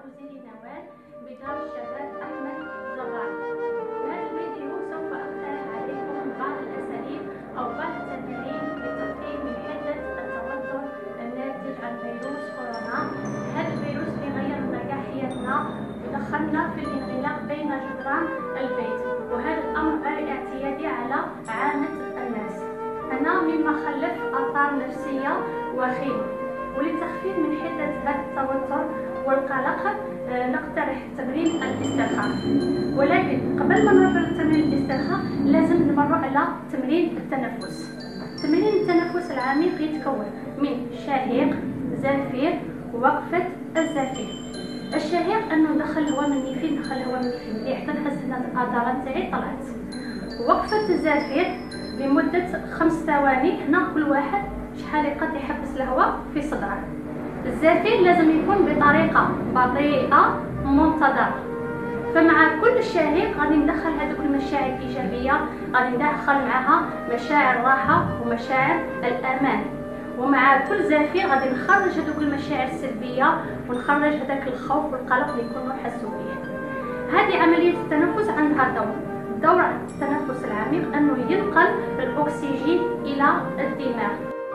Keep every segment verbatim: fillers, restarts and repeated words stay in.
وزيري نوال بدار الشباب أحمد زغار. في هذا الفيديو سوف أقترح عليكم بعض الأساليب أو بعض التمارين للتخفيف من حدة التوتر الناتج عن فيروس كورونا. هذا الفيروس بيغير مجال حياتنا ودخلنا في الانغلاق بين جدران البيت، وهذا الأمر غير اعتيادي على عامة الناس. أنا مما خلف آثار نفسية وخيمة، وللتخفيف من حدة هذا التوتر والقلق نقترح تمرين الاسترخاء. ولكن قبل ما نروح لتمرين الاسترخاء لازم نمر على تمرين التنفس. تمرين التنفس العميق يتكون من شهيق، زفير، ووقفة الزفير. الشهيق انه ندخل الهواء من النفيذ، ندخل الهواء من النفيذ مليح حتى نحس ان العضلات تاعي طلعت. وقفة الزفير لمدة خمس ثواني. هنا كل واحد شحال يقد يحبس الهواء في صدره. الزفير لازم يكون بطريقة بطيئة منتظمة. فمع كل شهيق غادي ندخل هذوك المشاعر الإيجابية، غادي ندخل معها مشاعر الراحة ومشاعر الأمان. ومع كل زفير غادي نخرج هذوك المشاعر السلبية ونخرج هذاك الخوف والقلق اللي كنا نحسوا به. هذه عملية التنفس عندها دور. دور التنفس العميق أنه ينقل الأكسجين إلى الدماغ،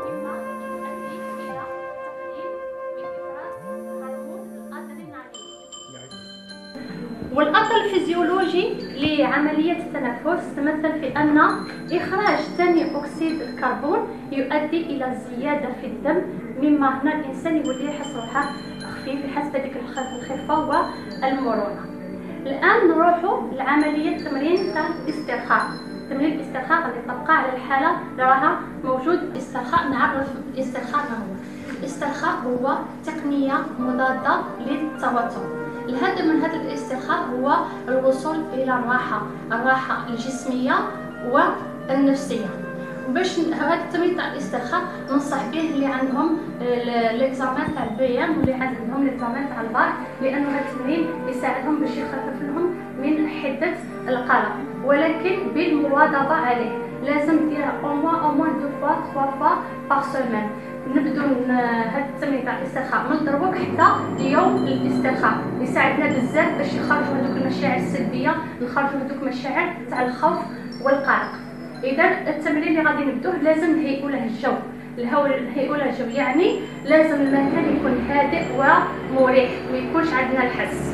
والأثر الفيزيولوجي لعملية التنفس تمثل في أن إخراج ثاني أكسيد الكربون يؤدي إلى زيادة في الدم، مما هنا الإنسان يولي يحس روحه خفيف، يحس بهذيك الخفة والمرونة. الآن نروحوا لعملية تمرين تاع الاسترخاء. تمرين الاسترخاء غادي تبقى على الحالة اللي راها موجود. الاسترخاء نعرف الاسترخاء ما هو. الاسترخاء هو تقنية مضادة للتوتر. الهدف من هذا الاسترخاء هو الوصول الى الراحه، الراحه الجسميه والنفسيه. باش هذا التمرين تاع الاسترخاء ننصح به اللي عندهم ليكزامان تاع البيان واللي عندهم ليكزامان تاع الباك، لانه هذا التمرين يساعدهم باش يخفف لهم من حده القلق، ولكن بالمواظبه عليه. لازم ديرها او موان او موان دو فوا تخوا فوا باغ سيمين. نبدو هذا التمرين تاع الاسترخاء من دروك حتى يوم الاسترخاء، يساعدنا بزاف باش يخرجوا هذوك المشاعر السلبيه، نخرجوا هذوك المشاعر تاع الخوف والقلق. اذا التمرين اللي غادي نبدوه لازم نهيئوا له الجو. الهواء نهيئوا له الجو يعني لازم المكان يكون هادئ ومريح، ما يكونش عندنا الحس.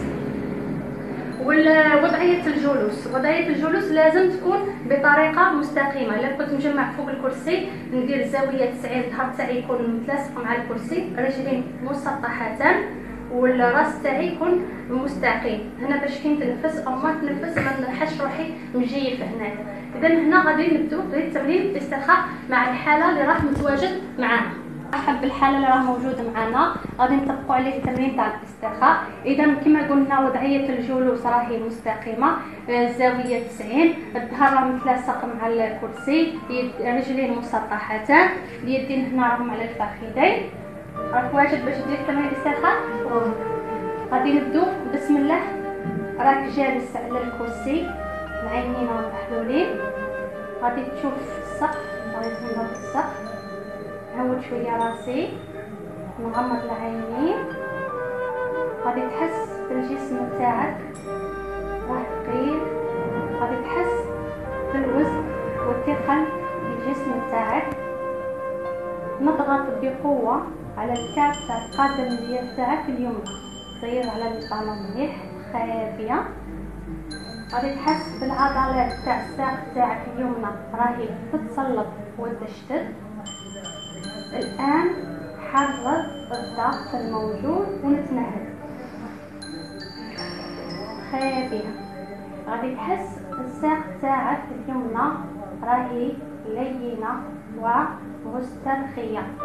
ووضعية الجلوس، وضعية الجلوس لازم تكون بطريقة مستقيمة. إلا كنت مجمع فوق الكرسي ندير زاوية تسعين، الظهر تاعي يكون متلاصق مع الكرسي، رجلين مسطحتان، والراس تاعي يكون مستقيم. هنا باش كي نتنفس او ما نتنفس ما نحسش روحي مجيف هنايا. اذا هنا غادي نبداو بالتمرين الاسترخاء مع الحالة اللي راح متواجد معانا. احب الحاله اللي راه موجوده معنا غادي نطبقوا عليه التمرين تاع الاسترخاء. اذا كما قلنا وضعيه الجلوس راهي مستقيمه، الزاويه تسعين، الظهر راه متلاصق مع الكرسي، رجلين مسطحتان، اليدين هنا راهم على الفخذين. راك واجد باش دير تمرين الاسترخاء؟ غادي نبدو بسم الله. راك جالس على الكرسي، العينين محلولين، غادي تشوف السقف، غادي تنظر السقف. هود شويه راسي، نغمض العينين، غادي تحس بالجسم تاعك راه ثقيل، غادي تحس بالوزن والثقل الجسم تاعك. نضغط بقوه على الكعب تاع القدم ديال تاعك اليمنى، صير على البطانه مليح خافيه. غادي تحس بالعضلات تاع الساق تاعك اليمنى راهي تتصلب وتشتد. الآن حرك الضغط الموجود ونتنهد خافية. غادي تحس الساق تاعك اليمنى راهي لينة ومسترخية.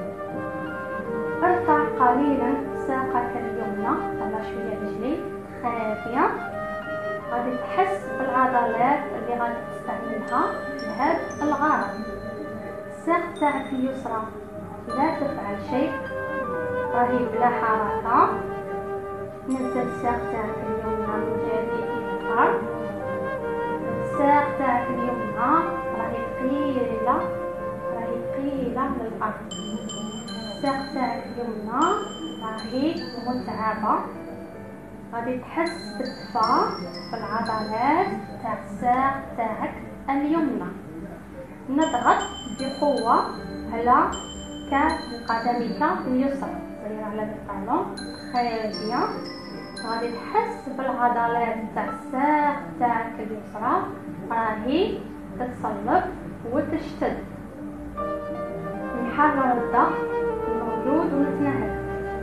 ارفع قليلا ساقك اليمنى، طلع شوية رجليك خافية. غادي تحس بالعضلات اللي غادي تستعملها لهذا الغرض. الساق تاعك اليسرى لا تفعل شيء، راهي بلا حركة. نزل الساق تاعك اليمنى من جديد إلى الأرض. الساق تاعك اليمنى راهي ثقيلة، راهي ثقيلة للأرض. الساق تاعك اليمنى راهي متعبة، غادي تحس بالدفا في العضلات تاع الساق تاعك اليمنى. نضغط بقوة على كف قدمك اليسرى، دايره على الطالون. خير. غادي تحس بالعضلات تاع الساق تاعك اليسرى راهي تتصلب وتشتد. نحرر الضغط الموجود ونتنهد.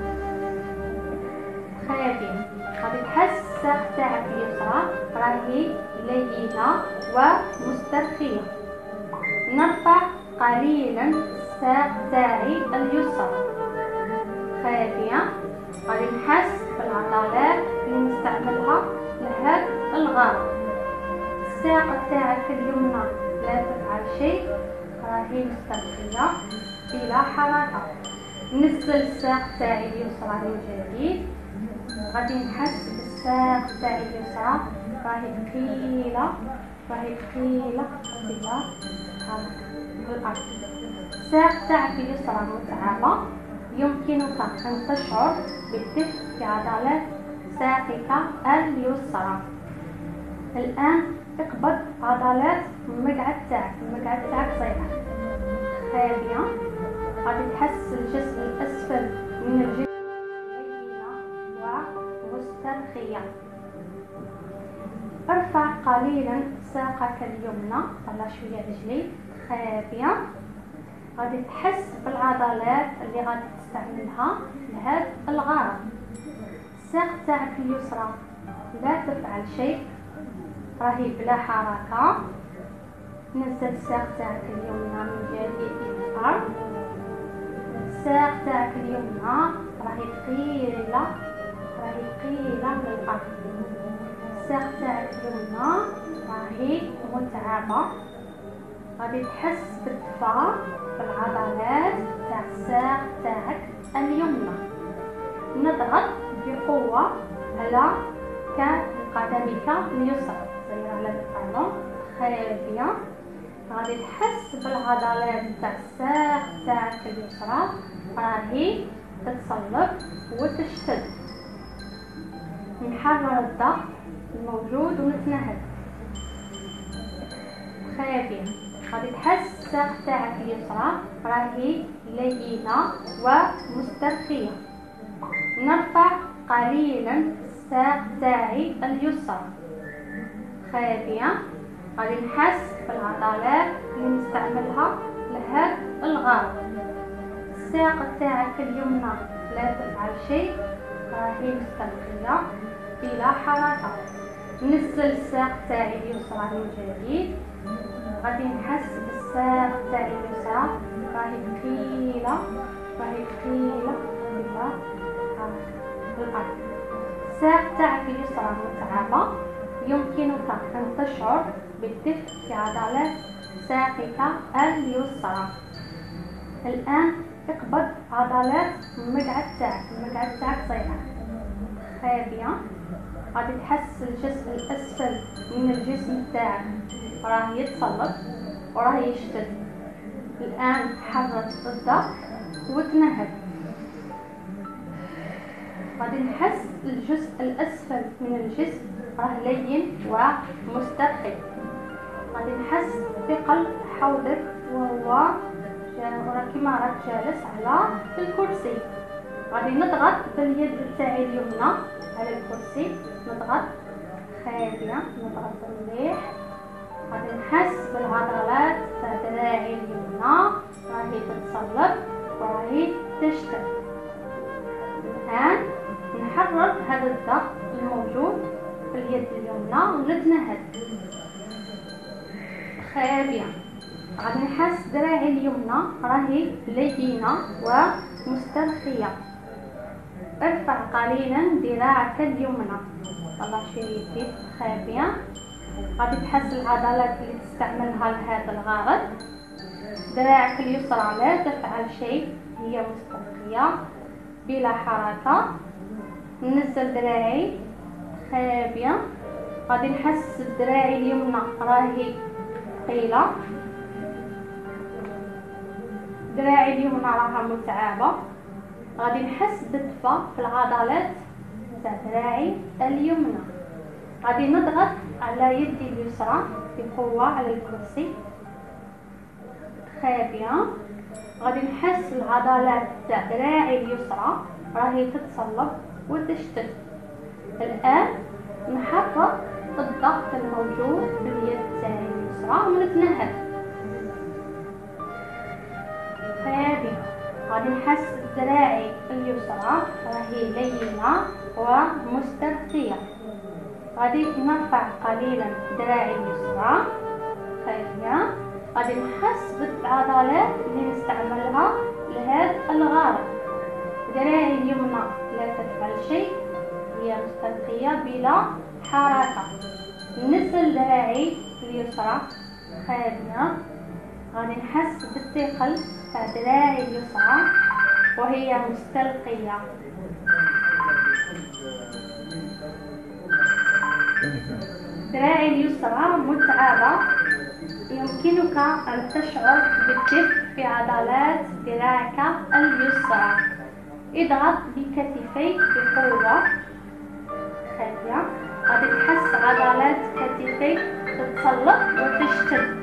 خير. غادي تحس الساق تاعك اليسرى راهي لينة ومسترخية. نرفع قليلا الساق تاعي اليسرى. خافية. غادي نحس بالعضلات اللي نستعملها لهذا الغرض. الساق تاعك اليمنى لا تفعل شيء، راهي مسترخية بلا حركة. نزل الساق تاعي اليسرى من جديد. غادي نحس بالساق تاعي اليسرى راهي ثقيلة، راهي ثقيلة بلا حركة في الأرض. الساق تاعك اليسرى متعبة، يمكنك أن تشعر بالدفء في عضلات ساقك اليسرى. الآن اقبض عضلات المقعد تاعك، المقعد تاعك صغيرة. خالية. غادي تحس الجسم الأسفل من الجسم لينة ومسترخية. ارفع قليلا ساقك اليمنى، طلع شوية رجليك. خافية. غادي تحس بالعضلات اللي غادي تستعملها لهذا الغرض. الساق تاعك اليسرى لا تفعل شيء، راهي بلا حركة. نزل الساق تاعك اليمنى من جديد الى الارض. الساق تاعك اليمنى راهي ثقيلة، راهي ثقيلة من الارض. الساق تاعك اليمنى راهي متعبة. غادي تحس بالدفا في العضلات تاع الساق تاعك اليمنى. نضغط بقوة على كف قدمك اليسرى، دايره على الطالون. خافية. غادي تحس بالعضلات تاع الساق تاعك اليسرى راهي تتصلب وتشتد. نحرر الضغط الموجود ونتنهد. خافية. غادي تحس الساق تاعك اليسرى راهي لينة ومسترخية. نرفع قليلا الساق تاعي اليسرى. خافية. غادي نحس بالعضلات اللي نستعملها لهذا الغرض. الساق تاعك اليمنى لا تفعل شيء، راهي مسترخية بلا حركة. نزل الساق تاعي اليسرى من جديد. غادي نحس بالساق تاعي اليسرى راهي ثقيلة، راهي ثقيلة بلا حركة في الأرض. الساق تاعك اليسرى متعبة، يمكنك أن تشعر بالدفء في عضلات ساقك اليسرى. الآن اقبض عضلات المقعد تاعك، المقعد تاعك صغيرة. خافية. غادي تحس الجسم الأسفل من الجسم تاعك راه يتصلب وراه يشتد. الآن حرك الضغط وتنهد. غادي نحس الجزء الأسفل من الجسم راه لين ومسترخي. غادي نحس بقلب حولك وهو كيما راك جالس على الكرسي. غادي نضغط باليد تاعي اليمنى على الكرسي. نضغط. خافية. نضغط مليح. غادي نحس بالعضلات تاع دراعي اليمنى راهي تتصلب وراهي تشتد. الآن نحرك هذا الضغط الموجود في اليد اليمنى ونتنهد. خافية. غادي نحس دراعي اليمنى راهي لينة ومسترخية. ارفع قليلا ذراعك اليمنى، طلع شوية يديك. خافية. غادي تحس العضلات اللي تستعملها لهذا الغرض. دراعك اليسرى لا تفعل شيء، هي مسترخية بلا حركة. ننزل دراعي. خافية. غادي نحس دراعي اليمنى راهي ثقيلة، دراعي اليمنى راها متعبة. غادي نحس بالدفا في العضلات تاع ذراعي اليمنى. غادي نضغط على يدي اليسرى بقوة على الكرسي. خابية. غادي نحس العضلات تاع ذراعي اليسرى راهي تتصلب وتشتد. الآن نحرك الضغط الموجود في اليد تاعي اليسرى ونتنهد. خابية. غادي نحس ذراعي اليسرى راهي لينة ومسترخية. غادي نرفع قليلا ذراعي اليسرى. خابية. غادي نحس بالعضلات اللي نستعملها لهذا الغرض. ذراعي اليمنى لا تفعل شيء، هي مسترخية بلا حركة. نزل ذراعي اليسرى. خابية. غادي نحس بالثقل تاع ذراعي اليسرى وهي مستلقية. ذراعي اليسرى متعبة. يمكنك أن تشعر بالدفء في عضلات ذراعك اليسرى. اضغط بكتفيك بقوة. خابية. غادي تحس عضلات كتفيك تتصلب وتشتد.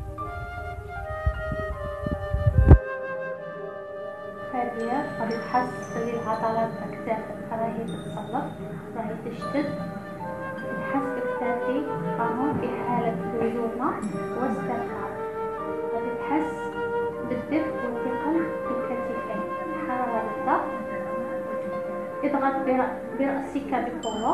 خابية. غادي تحس بلي العضلات تاع كتافك راهي تتصلب راهي تشتد. نحس بكتافي راهم في حالة ليونة واسترخاء. غادي تحس بالدفء والثقل في الكتفين. حرر الضغط. اضغط برأسك بقوة.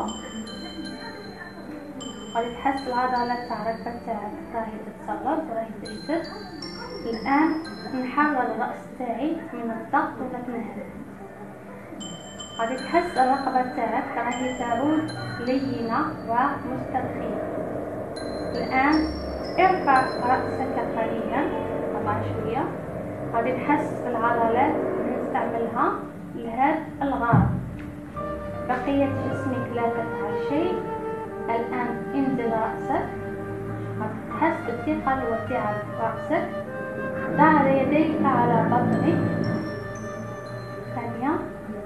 غادي تحس العضلات تاع الركبة تاعك راهي تتصلب وراهي تشتد. الآن نحرر الرأس تاعي من الضغط ونتنهد. غادي تحس الرقبة تاعك راهي تعود لينة ومسترخية. الآن ارفع رأسك قليلا طبعا شوية. غادي تحس بالعضلات اللي نستعملها لهذا الغرض. بقية جسمك لا تفعل شيء. الآن انزل رأسك. غادي تحس بالثقل وتعب رأسك. ضع يديك على بطنك. ثانية.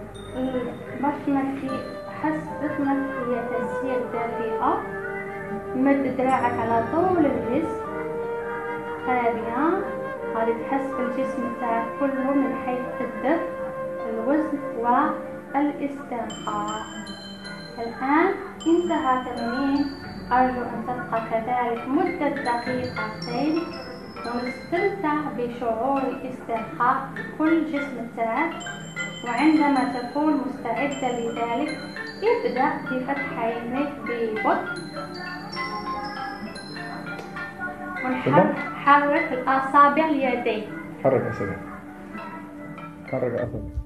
بطنك حس بطنك هي تسير دافئة. مد دراعك على طول الجسم. خابية. غادي تحس بالجسم تاعك كله من حيث الدفء الوزن والاسترخاء. الآن انتهى التمرين. أرجو أن تبقى كذلك مدة دقيقتين ونستمتع بشعور الاسترخاء في كل جسم تاعك. وعندما تكون مستعدة لذلك ابدأ بفتح عينيك ببطء ونحرك الأصابع اليدين. حرك أصابعك. حرك أصابعك.